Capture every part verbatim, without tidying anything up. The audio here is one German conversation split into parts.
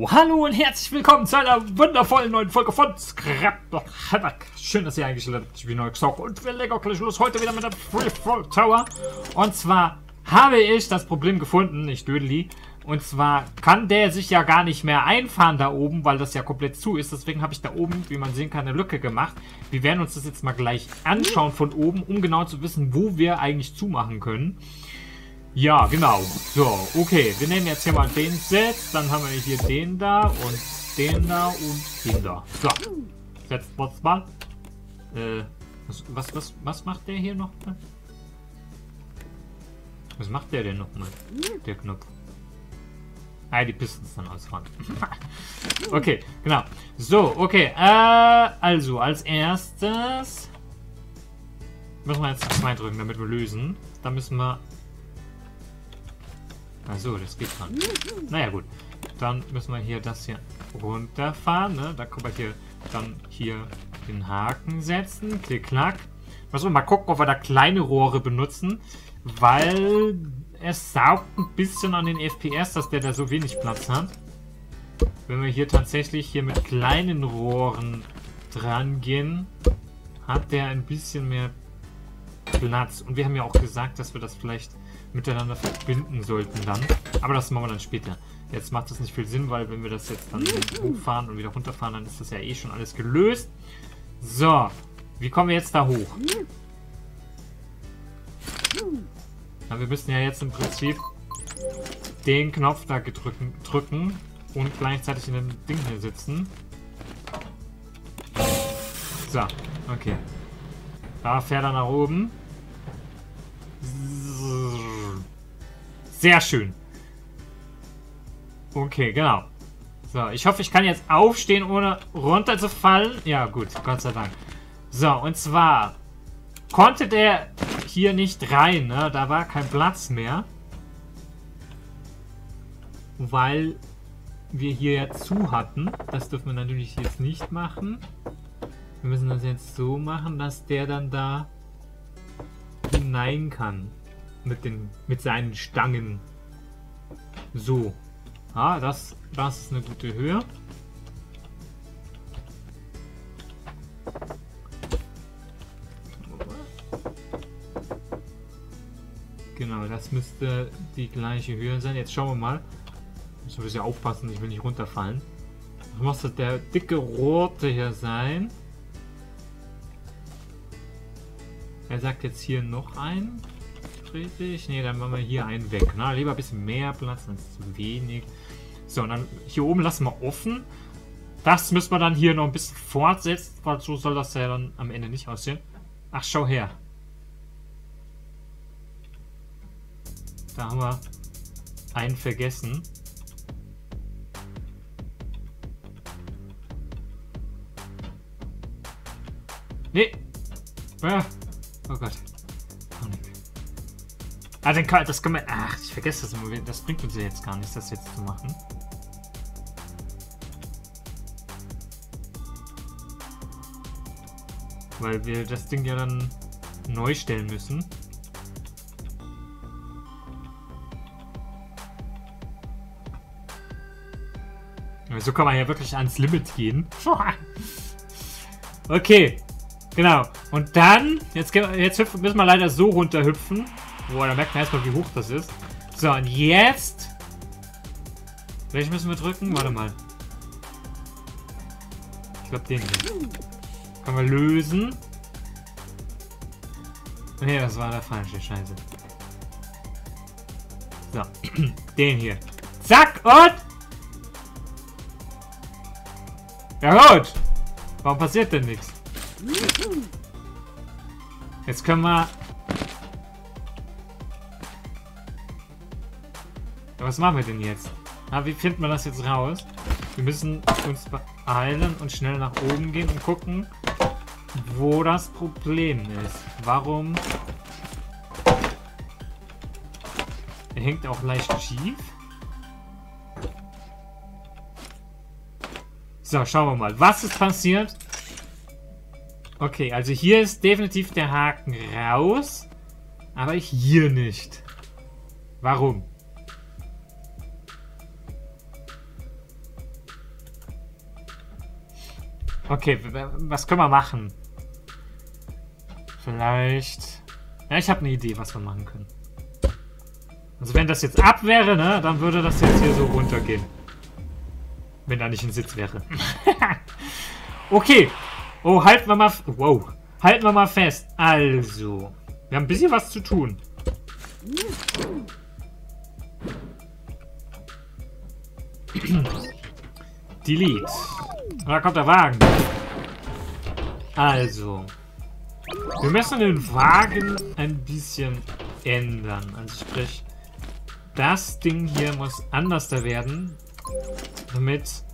So, hallo und herzlich willkommen zu einer wundervollen neuen Folge von Scrap. Schön, dass ihr eingeschaltet habt. Ich bin Neuxock und wir legen auch gleich los. Heute wieder mit der Freefall Tower. Und zwar habe ich das Problem gefunden, nicht Dödeli. Und zwar kann der sich ja gar nicht mehr einfahren da oben, weil das ja komplett zu ist. Deswegen habe ich da oben, wie man sehen kann, eine Lücke gemacht. Wir werden uns das jetzt mal gleich anschauen von oben, um genau zu wissen, wo wir eigentlich zumachen können. Ja, genau. So, okay. Wir nehmen jetzt hier mal den Set. Dann haben wir hier den da und den da und den da. So. Setzt uns mal. Äh, was, was, was, was macht der hier noch? Was macht der denn nochmal? Der Knopf. Ah, die Pistons dann ausfahren. Okay, genau. So, okay. Äh, also, als erstes müssen wir jetzt zwei drücken, damit wir lösen. Dann müssen wir... Achso, das geht dran. Naja, gut. Dann müssen wir hier das hier runterfahren. Ne? Da können wir hier dann hier den Haken setzen. Klick, klack. Müssen wir mal gucken, ob wir da kleine Rohre benutzen. Weil es saugt ein bisschen an den F P S, dass der da so wenig Platz hat. Wenn wir hier tatsächlich hier mit kleinen Rohren dran gehen, hat der ein bisschen mehr Platz. Und wir haben ja auch gesagt, dass wir das vielleicht miteinander verbinden sollten dann. Aber das machen wir dann später. Jetzt macht das nicht viel Sinn, weil wenn wir das jetzt dann hochfahren und wieder runterfahren, dann ist das ja eh schon alles gelöst. So, wie kommen wir jetzt da hoch? Na, wir müssen ja jetzt im Prinzip den Knopf da gedrücken, drücken und gleichzeitig in dem Ding hier sitzen. So, okay. Da fährt er nach oben. Sehr schön. Okay, genau. So, ich hoffe, ich kann jetzt aufstehen, ohne runterzufallen. Ja, gut, Gott sei Dank. So, und zwar konnte der hier nicht rein, ne? Da war kein Platz mehr. Weil wir hier ja zu hatten. Das dürfen wir natürlich jetzt nicht machen. Wir müssen das jetzt so machen, dass der dann da hinein kann. Mit, den, mit seinen Stangen. So. Ah, das, das ist eine gute Höhe. Genau, das müsste die gleiche Höhe sein. Jetzt schauen wir mal. Ich muss ja aufpassen, ich will nicht runterfallen. Das muss der dicke rote hier sein. Er sagt jetzt hier noch ein. Richtig. Ne, dann machen wir hier einen weg. Na, lieber ein bisschen mehr Platz, dann ist zu wenig. So, und dann hier oben lassen wir offen. Das müssen wir dann hier noch ein bisschen fortsetzen, weil so soll das ja dann am Ende nicht aussehen. Ach, schau her. Da haben wir einen vergessen. Nee. Ah. Oh Gott. Oh, nee. Ah, den kann, das können wir... Ach, ich vergesse das immer. Das bringt uns ja jetzt gar nichts, das jetzt zu machen. Weil wir das Ding ja dann neu stellen müssen. So kann man ja wirklich ans Limit gehen. Okay. Genau. Und dann, jetzt, jetzt hüpfen, müssen wir leider so runterhüpfen. Boah, da merkt man erstmal, wie hoch das ist. So, und jetzt... Welchen müssen wir drücken? Warte mal. Ich glaube, den hier. Können wir lösen. Nee, das war der falsche. Scheiße. So. Den hier. Zack, und... Ja gut. Warum passiert denn nichts? Jetzt können wir... Ja, was machen wir denn jetzt? Ah, wie finden wir das jetzt raus? Wir müssen uns beeilen und schnell nach oben gehen und gucken, wo das Problem ist. Warum... Er hängt auch leicht schief. So, schauen wir mal. Was ist passiert? Okay, also hier ist definitiv der Haken raus. Aber hier nicht. Warum? Okay, was können wir machen? Vielleicht... Ja, ich habe eine Idee, was wir machen können. Also wenn das jetzt ab wäre, ne, dann würde das jetzt hier so runtergehen. Wenn da nicht ein Sitz wäre. Okay. Oh, halten wir mal... Wow. Halten wir mal fest. Also. Wir haben ein bisschen was zu tun. Delete. Da kommt der Wagen. Also. Wir müssen den Wagen ein bisschen ändern. Also sprich, das Ding hier muss anders da werden, damit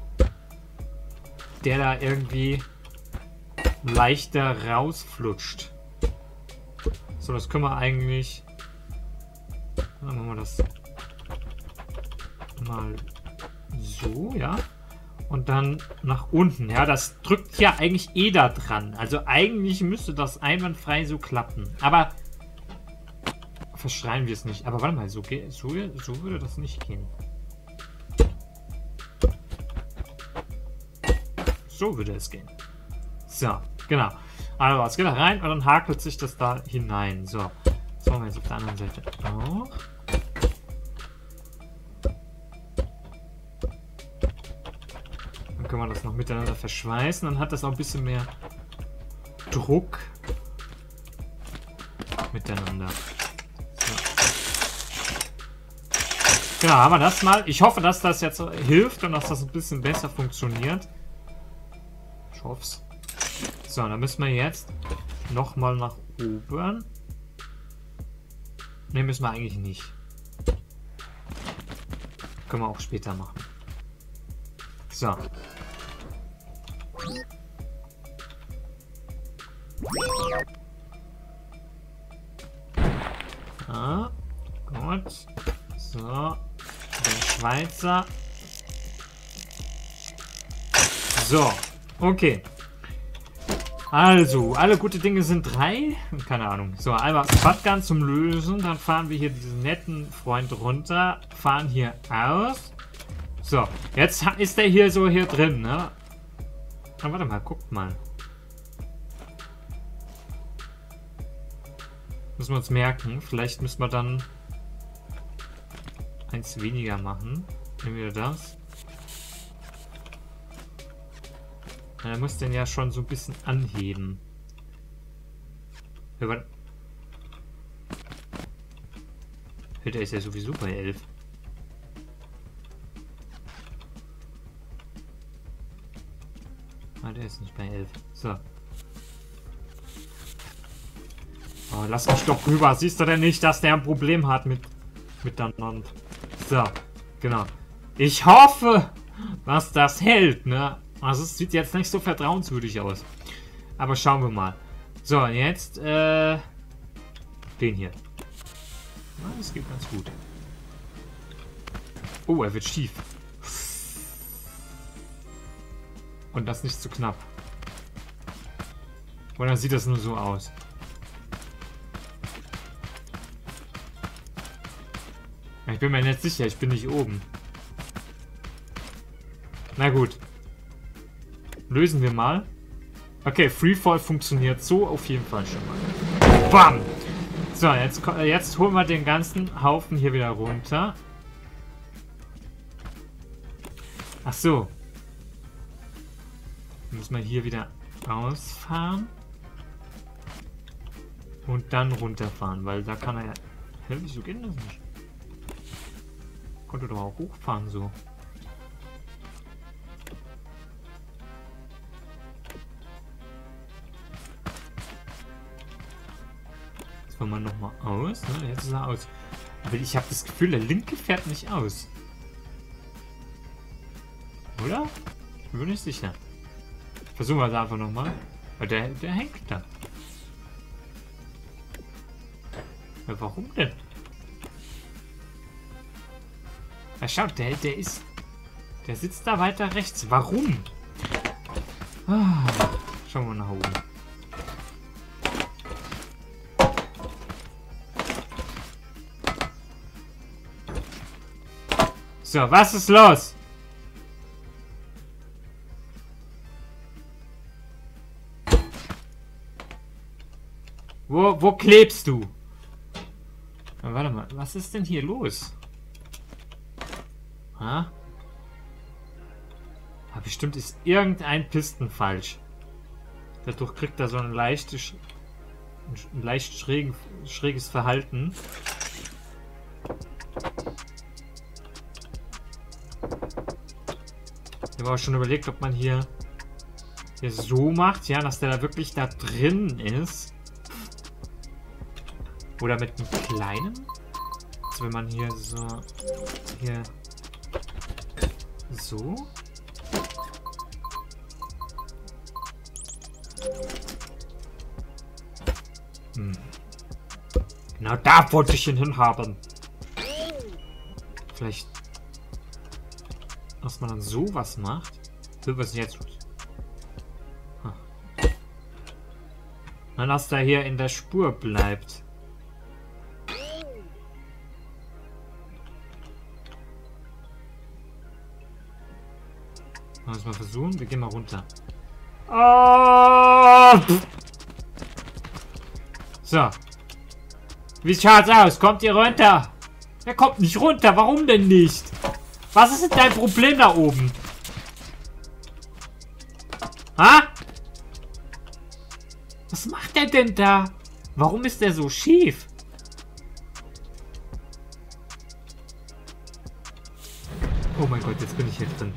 der da irgendwie leichter rausflutscht. So, das können wir eigentlich... Dann machen wir das mal so, ja. Und dann nach unten. Ja, das drückt ja eigentlich eh da dran. Also eigentlich müsste das einwandfrei so klappen. Aber verschreien wir es nicht. Aber warte mal, so, so, so würde das nicht gehen. So würde es gehen. So, genau. Also, es geht da rein und dann hakelt sich das da hinein. So, das machen wir jetzt auf der anderen Seite auch. Dann können wir das noch miteinander verschweißen. Dann hat das auch ein bisschen mehr Druck miteinander. So. Genau, haben wir das mal. Ich hoffe, dass das jetzt hilft und dass das ein bisschen besser funktioniert. Ich hoffe es. So, dann müssen wir jetzt nochmal nach oben. Ne, müssen wir eigentlich nicht. Können wir auch später machen. So. Ah, gut. So. Der Schweizer. So. Okay. Also, alle gute Dinge sind drei. Keine Ahnung. So, einmal Shotgun zum Lösen. Dann fahren wir hier diesen netten Freund runter. Fahren hier aus. So, jetzt ist der hier so hier drin, ne? Ah, warte mal, guckt mal. Müssen wir uns merken. Vielleicht müssen wir dann eins weniger machen. Nehmen wir das. Er muss den ja schon so ein bisschen anheben. Ja, der ist ja sowieso bei elf. Ah, der ist nicht bei elf. So. Oh, lass mich doch rüber. Siehst du denn nicht, dass der ein Problem hat mit miteinander? So, genau. Ich hoffe, dass das hält, ne? Also es sieht jetzt nicht so vertrauenswürdig aus. Aber schauen wir mal. So, jetzt äh, den hier. Na, das geht ganz gut. Oh, er wird schief. Und das nicht zu knapp. Oder sieht das nur so aus? Ich bin mir nicht sicher, ich bin nicht oben. Na gut. Lösen wir mal. Okay, Freefall funktioniert so auf jeden Fall schon mal. Bam! So, jetzt, jetzt holen wir den ganzen Haufen hier wieder runter. Ach so. Müssen wir hier wieder rausfahren. Und dann runterfahren, weil da kann er ja... Hä, wieso geht das nicht? Konnte doch auch hochfahren so. Jetzt fahren wir nochmal aus. Ne? Jetzt ist er aus. Aber ich habe das Gefühl, der linke fährt nicht aus. Oder? Ich bin mir nicht sicher. Versuchen wir es einfach nochmal. Weil der, der hängt da. Ja, warum denn? Ja, schaut, der, der ist... Der sitzt da weiter rechts. Warum? Ah, schauen wir nach oben. So, was ist los? Wo, wo klebst du? Na, warte mal, was ist denn hier los? Ha? Aber bestimmt ist irgendein Pisten falsch. Dadurch kriegt er so ein leichtes, ein leicht schrägen, schräges Verhalten. Ich habe auch schon überlegt, ob man hier, hier so macht, ja, dass der da wirklich da drin ist. Oder mit einem kleinen. Also wenn man hier so, hier so. Hm. Genau da wollte ich ihn hinhaben. Vielleicht, dass man dann sowas macht. So, was ist jetzt los? Hm. Dann, dass der hier in der Spur bleibt. Lass mal versuchen. Wir gehen mal runter. Oh! So. Wie schaut's aus? Kommt ihr runter? Er kommt nicht runter. Warum denn nicht? Was ist denn dein Problem da oben? Ha? Was macht er denn da? Warum ist der so schief? Oh mein Gott, jetzt bin ich hier drin.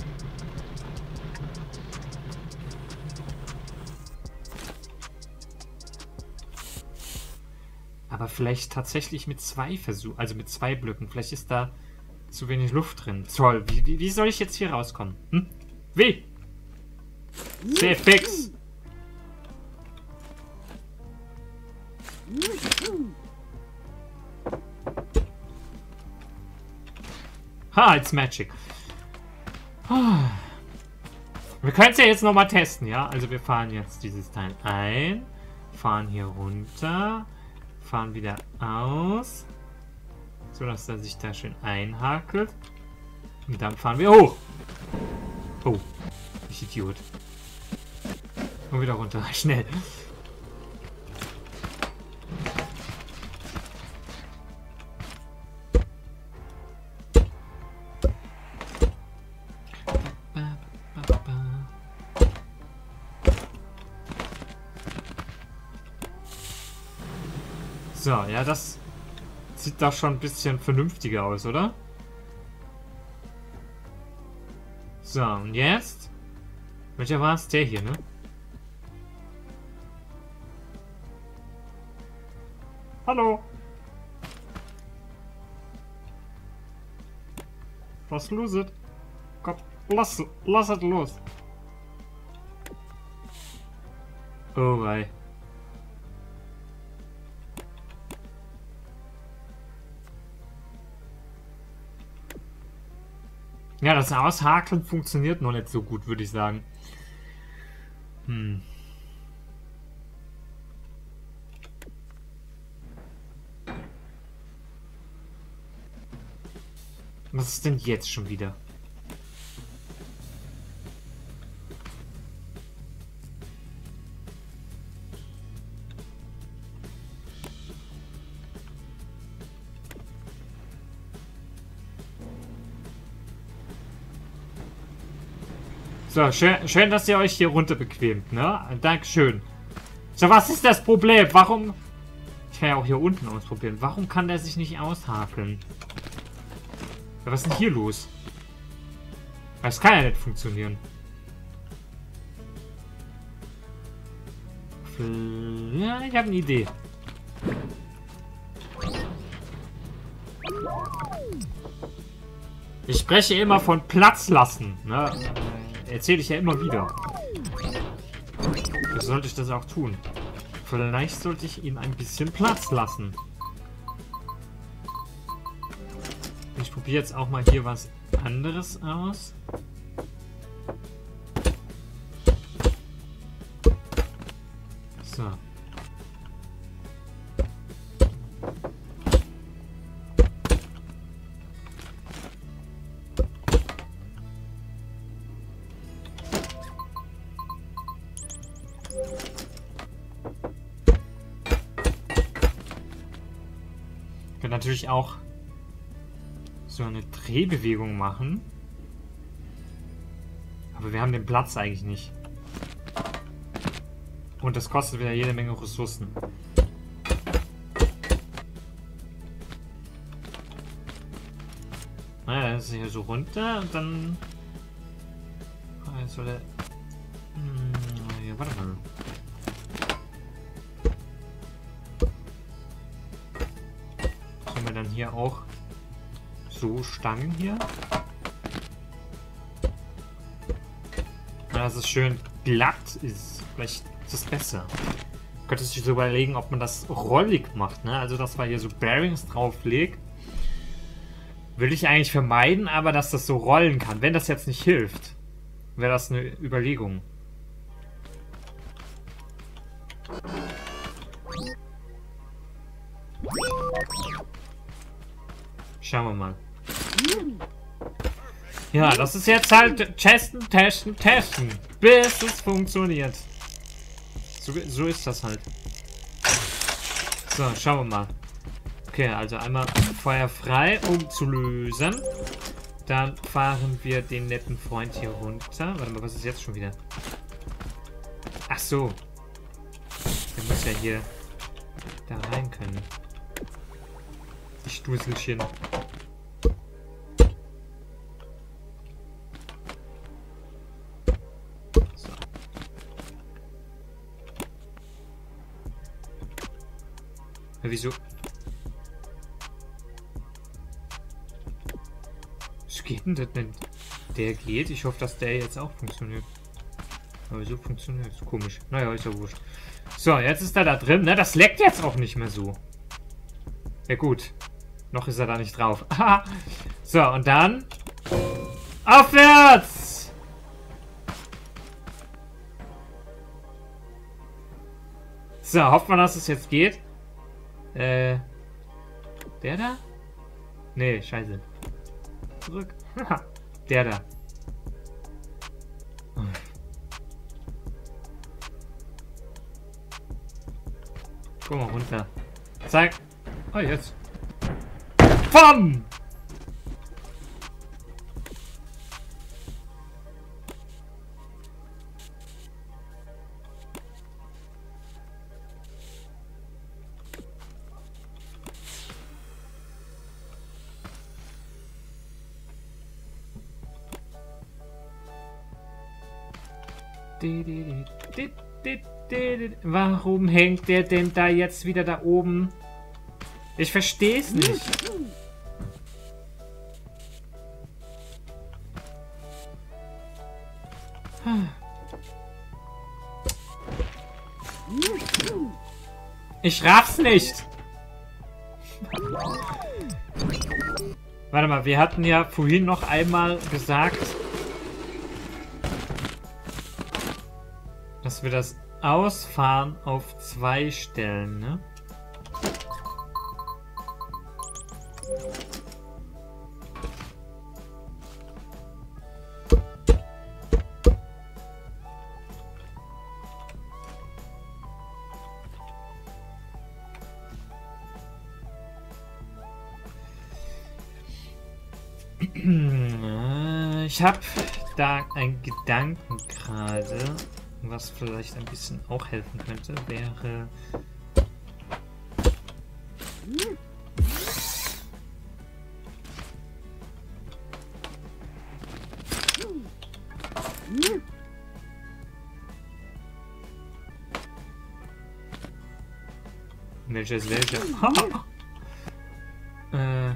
Aber vielleicht tatsächlich mit zwei Versuchen, also mit zwei Blöcken. Vielleicht ist da zu wenig Luft drin. Toll, wie, wie, wie soll ich jetzt hier rauskommen? Hm? Wie? Sehr fix. Ha, it's magic. Wir können es ja jetzt nochmal testen, ja? Also wir fahren jetzt dieses Teil ein, fahren hier runter, fahren wieder aus, so dass er sich da schön einhakelt. Und dann fahren wir hoch. Oh, ich Idiot. Und wieder runter, schnell. So, ja, das sieht doch schon ein bisschen vernünftiger aus, oder? So, und jetzt? Welcher war es? Der hier, ne? Hallo! Was los ist? Komm, lass, lass es los! Oh, wei. Ja, das Aushakeln funktioniert noch nicht so gut, würde ich sagen. Hm. Was ist denn jetzt schon wieder? So, schön, schön, dass ihr euch hier runter bequemt, ne? Dankeschön. So, was ist das Problem? Warum... Ich kann ja auch hier unten ausprobieren. Warum kann der sich nicht aushakeln? Ja, was ist denn hier los? Das kann ja nicht funktionieren. Ja, ich habe eine Idee. Ich spreche immer von Platz lassen, ne? Erzähle ich ja immer wieder. So sollte ich das auch tun. Vielleicht sollte ich ihm ein bisschen Platz lassen. Ich probiere jetzt auch mal hier was anderes aus. So. Ich kann natürlich auch so eine Drehbewegung machen. Aber wir haben den Platz eigentlich nicht. Und das kostet wieder jede Menge Ressourcen. Naja, das ist hier so runter und dann... Ah, jetzt soll er... Hm, ja, warte mal. Sollen wir dann hier auch so Stangen hier? Dass es schön glatt ist. Vielleicht ist es besser. Man könnte sich so überlegen, ob man das rollig macht. Ne? Also, dass man hier so Bearings drauflegt. Will ich eigentlich vermeiden, aber dass das so rollen kann. Wenn das jetzt nicht hilft, wäre das eine Überlegung. Schauen wir mal. Ja, das ist jetzt halt testen, testen, testen, bis es funktioniert. So, so ist das halt. So, schauen wir mal. Okay, also einmal Feuer frei, um zu lösen. Dann fahren wir den netten Freund hier runter. Warte mal, was ist jetzt schon wieder? Ach so. Der muss ja hier da rein können. Die Stusselchen. So. Ja, wieso? Was geht denn das denn? Der geht. Ich hoffe, dass der jetzt auch funktioniert. Aber so funktioniert es. Komisch. Naja, ist ja wurscht. So, jetzt ist er da drin. Ne? Das leckt jetzt auch nicht mehr so. Ja gut. Noch ist er da nicht drauf. So, und dann... Aufwärts! So, hofft man, dass es jetzt geht. Äh... Der da? Nee, scheiße. Zurück. Der da. Guck mal runter. Zeig. Oh, jetzt. Bam! Warum hängt der denn da jetzt wieder da oben? Ich verstehe es nicht. Ich raff's nicht. Warte mal, wir hatten ja vorhin noch einmal gesagt, dass wir das Ausfahren auf zwei Stellen, ne? Ich habe da einen Gedanken gerade, was vielleicht ein bisschen auch helfen könnte, wäre... Welches welcher? äh...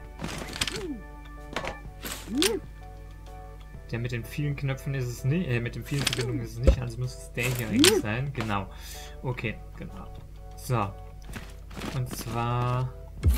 Der mit den vielen Knöpfen ist es nicht, äh, mit den vielen Verbindungen ist es nicht, also muss es der hier eigentlich sein. Genau. Okay, genau. So. Und zwar...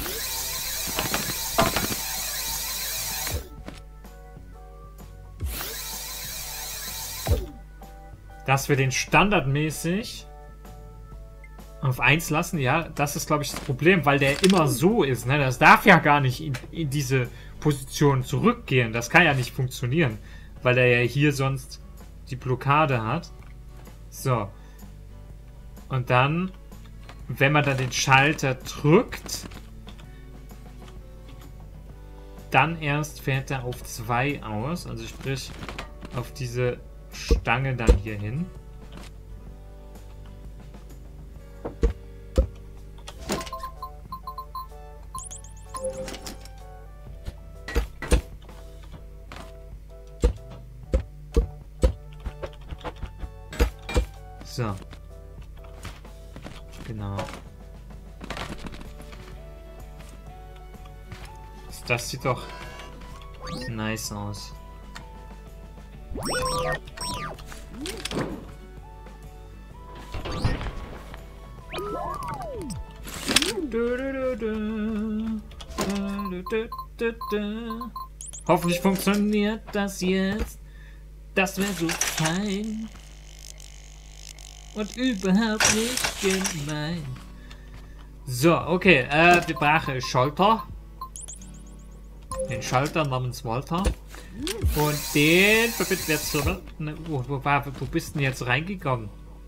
Dass wir den standardmäßig auf eins lassen, ja, das ist, glaube ich, das Problem, weil der immer so ist, ne? Das darf ja gar nicht in, in diese Position zurückgehen. Das kann ja nicht funktionieren, weil er ja hier sonst die Blockade hat. So. Und dann, wenn man dann den Schalter drückt, dann erst fährt er auf zwei aus. Also sprich auf diese Stange dann hier hin. So. Genau. Das sieht doch nice aus. Hoffentlich funktioniert das jetzt. Das wäre so fein. Und überhaupt nicht gemein. So, okay. Äh, wir brauchen Schalter. Den Schalter namens Walter. Und den verbindet wir jetzt so. Ne, wo, wo, wo bist du denn jetzt reingegangen?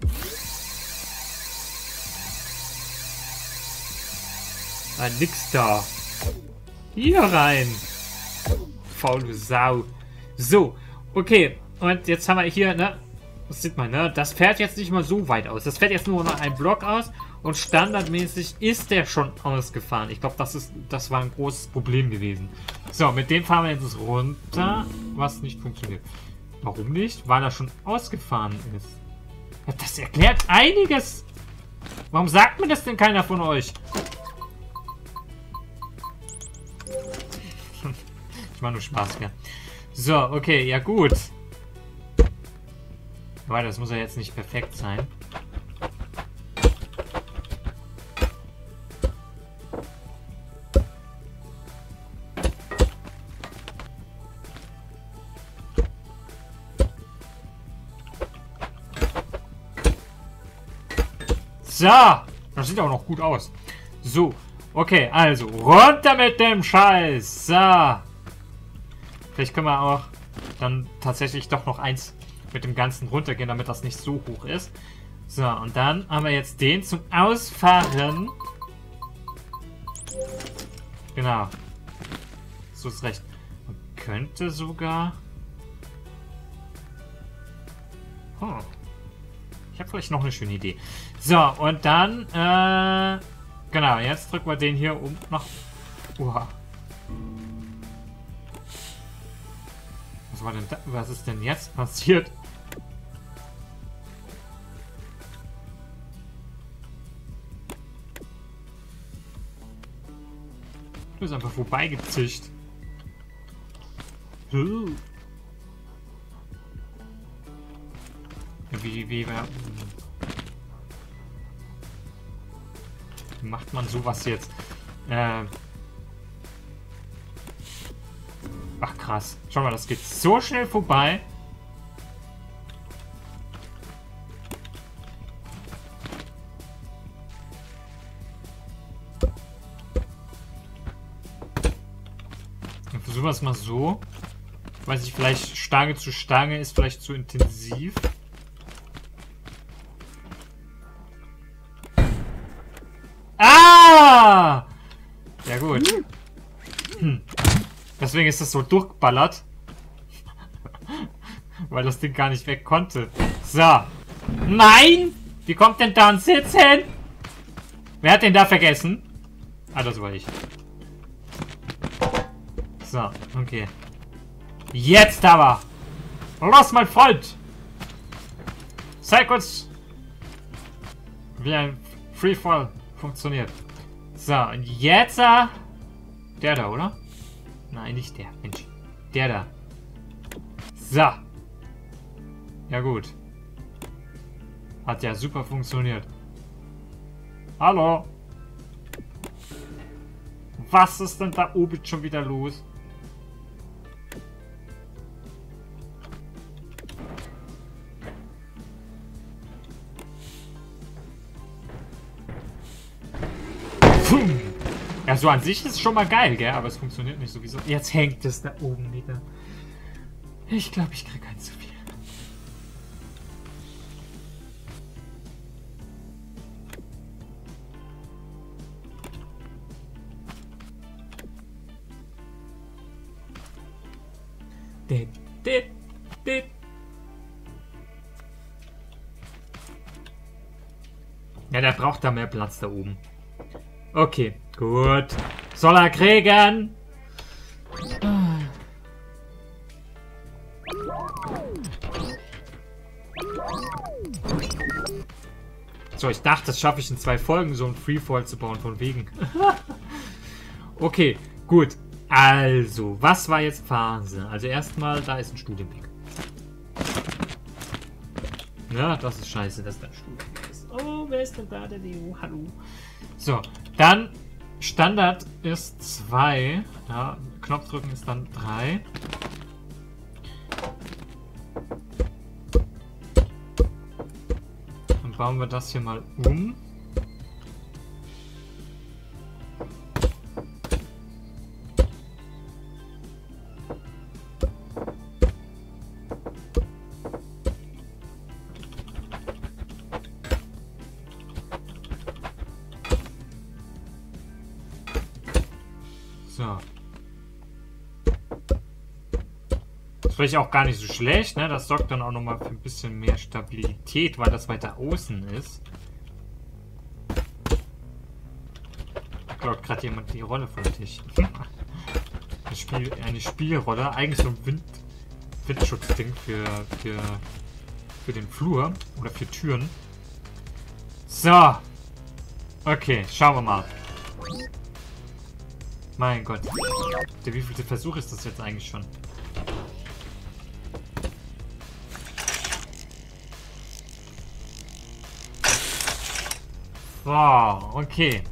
Ah, nix da. Hier rein. Faule Sau. So, okay. Und jetzt haben wir hier, ne? Das sieht man, ne? Das fährt jetzt nicht mal so weit aus. Das fährt jetzt nur noch einen Block aus. Und standardmäßig ist der schon ausgefahren. Ich glaube, das ist, das war ein großes Problem gewesen. So, mit dem fahren wir jetzt runter, was nicht funktioniert. Warum nicht? Weil er schon ausgefahren ist. Ja, das erklärt einiges. Warum sagt mir das denn keiner von euch? Ich mache nur Spaß, ja. So, okay, ja gut. Weil das muss ja jetzt nicht perfekt sein. So, das sieht auch noch gut aus. So, okay, also runter mit dem Scheiß. So. Vielleicht können wir auch dann tatsächlich doch noch eins mit dem Ganzen runtergehen, damit das nicht so hoch ist. So, und dann haben wir jetzt den zum Ausfahren. Genau. So ist recht. Man könnte sogar... Oh. Ich habe vielleicht noch eine schöne Idee. So, und dann, äh, genau, jetzt drücken wir den hier um nach... Uha. Was war denn da? Was ist denn jetzt passiert? Du bist einfach vorbeigezischt. Huh. Wie, wie, wie macht man sowas jetzt? Äh Ach krass. Schau mal, das geht so schnell vorbei. Dann versuchen wir es mal so. Weiß ich, vielleicht Stange zu Stange ist vielleicht zu intensiv. Ah! Ja gut. Hm. Deswegen ist das so durchgeballert. Weil das Ding gar nicht weg konnte. So. Nein! Wie kommt denn da ein Sitz hin? Wer hat den da vergessen? Ah, das war ich. So, okay. Jetzt aber! Los, mein Freund! Zeig uns, wie ein Freefall funktioniert. So, und jetzt... Uh, der da, oder? Nein, nicht der. Mensch. Der da. So. Ja gut. Hat ja super funktioniert. Hallo? Was ist denn da oben schon wieder los? Ja, so an sich ist es schon mal geil, gell? Aber es funktioniert nicht sowieso. Jetzt hängt es da oben wieder. Ich glaube, ich kriege eins zu viel. dit, dit, dit. Ja, der braucht da mehr Platz da oben. Okay, gut. Soll er kriegen? So, ich dachte, das schaffe ich in zwei Folgen, so ein Freefall zu bauen, von wegen. Okay, gut. Also, was war jetzt Phase? Also erstmal, da ist ein Studienweg. Ja, das ist scheiße, dass da ein Studienweg ist. Oh, wer ist denn da, der Neo? Hallo. So, dann Standard ist zwei. Ja, Knopfdrücken ist dann drei. Dann bauen wir das hier mal um. So. Das ist vielleicht auch gar nicht so schlecht, ne? Das sorgt dann auch nochmal für ein bisschen mehr Stabilität, weil das weiter außen ist. Da klaut gerade jemand die Rolle von dich. Ein Spiel, eine Spielrolle, eigentlich so ein Wind, Windschutzding für, für, für den Flur oder für Türen. So. Okay, schauen wir mal. Mein Gott. Der wievielte Versuch ist das jetzt eigentlich schon? Wow, okay.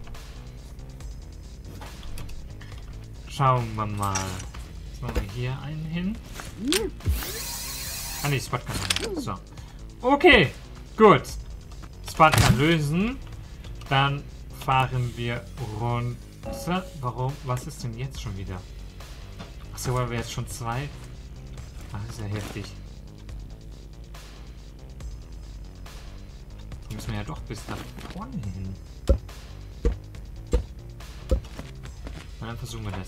Schauen wir mal. Jetzt machen wir hier einen hin. Ah ne, Spot kann man. So. Okay, gut. Spot kann lösen. Dann fahren wir runter. Warum? Was ist denn jetzt schon wieder? Achso, weil wir jetzt schon zwei... Ach, ist ja heftig. Da müssen wir ja doch bis nach vorne hin. Na, dann versuchen wir das.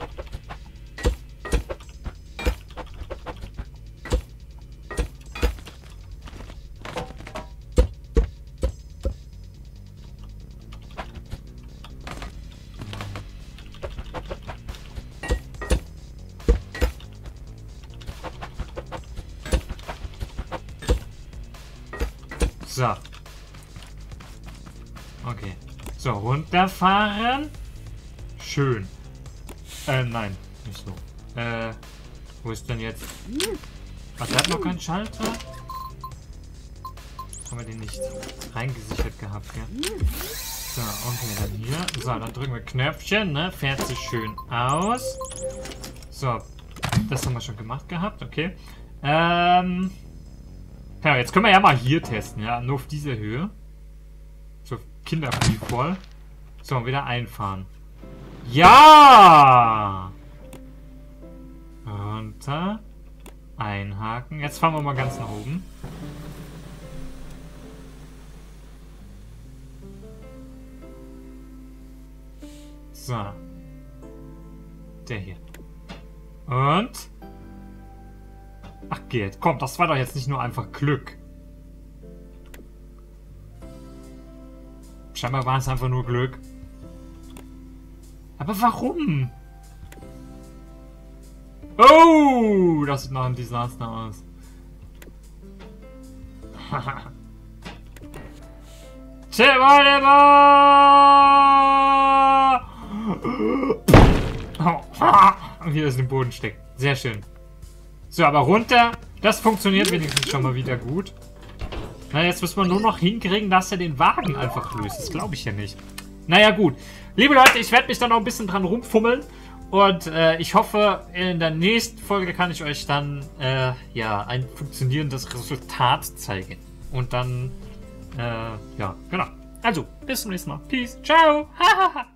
So. Okay. So, runterfahren. Schön. Äh, nein. Nicht so. Äh, wo ist denn jetzt... Was, der hat noch keinen Schalter? Haben wir den nicht reingesichert gehabt, ja? So, okay, dann hier. So, dann drücken wir Knöpfchen, ne? Fährt sich schön aus. So. Das haben wir schon gemacht gehabt, okay. Ähm... Ja, jetzt können wir ja mal hier testen, ja, nur auf diese Höhe. So, Kinderfreefall. So, und wieder einfahren. Ja! Runter. Einhaken. Jetzt fahren wir mal ganz nach oben. So. Der hier. Und... Ach geht, komm, das war doch jetzt nicht nur einfach Glück. Scheinbar war es einfach nur Glück. Aber warum? Oh, das sieht nach einem Desaster aus. Wie das im Boden steckt. Sehr schön. So, aber runter, das funktioniert wenigstens schon mal wieder gut. Na, jetzt muss man nur noch hinkriegen, dass er den Wagen einfach löst. Das glaube ich ja nicht. Naja, gut. Liebe Leute, ich werde mich da noch ein bisschen dran rumfummeln. Und äh, ich hoffe, in der nächsten Folge kann ich euch dann äh, ja, ein funktionierendes Resultat zeigen. Und dann, äh, ja, genau. Also, bis zum nächsten Mal. Peace. Ciao.